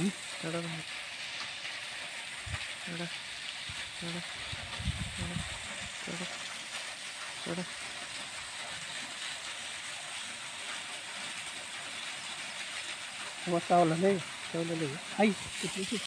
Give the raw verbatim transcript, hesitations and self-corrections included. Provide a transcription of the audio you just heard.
എടാ എടാ എടാ എടാ എടാ Gua tao là đây, tao là đây. Hay, cái gì?